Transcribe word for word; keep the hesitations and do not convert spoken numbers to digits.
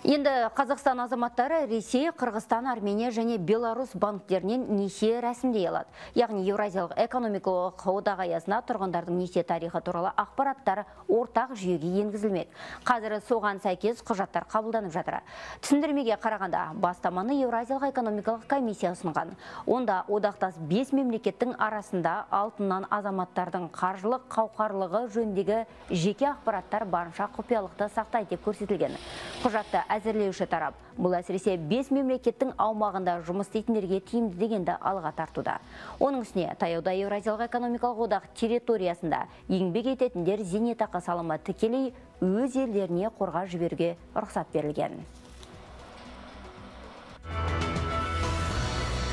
Енді Қазақстан азаматтары Ресей, Қырғызстан, Армения және Беларусь банктерінен несие рәсімдей алады. Яғни Еуразиялық экономикалық одақ аясына тұрғындардың несие тарихы туралы ақпараттар ортақ жүйеге енгізілмек. Қазір соған сәйкес құжаттар қабылданып жатыр. Түсіндірмеге қарағанда, бастаманы Еуразиялық экономикалық комиссия ұсынған. Онда одақтас бес мемлекеттің арасында алтыннан азаматтардың қаржылық қауқарлығы жөніндегі жеке ақпараттар барынша құпиялықты сақтайды деп көрсетілген. Құжатты әзірлеуші тарап, бұл әсіресе бес мемлекеттің аумағында жұмыс істейтіндерге тиімді дегенді алға тартуда. Оның үстіне таяуда Еуразиялық экономикалық одақ территориясында еңбек ететіндер зейнетақы салымы тікелей өз елдеріне қорға жіберуге рұқсат берілген.